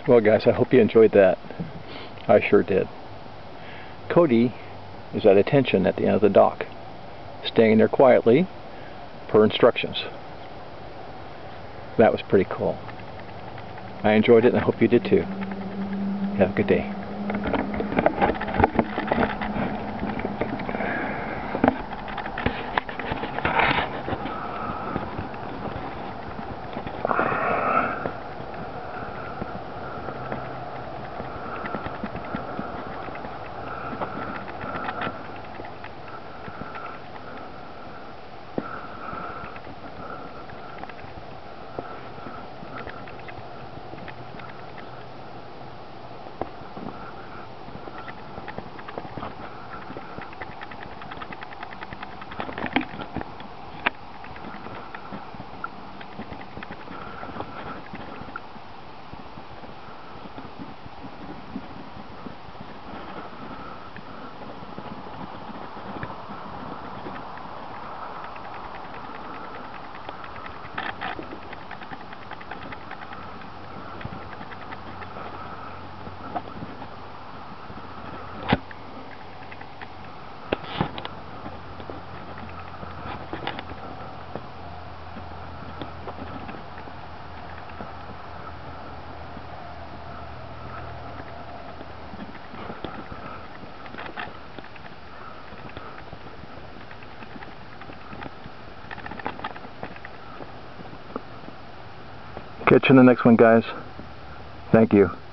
Well guys, I hope you enjoyed that. I sure did. Cody is at attention at the end of the dock, staying there quietly per instructions. That was pretty cool. I enjoyed it and I hope you did too. Have a good day. Catch you in the next one, guys. Thank you.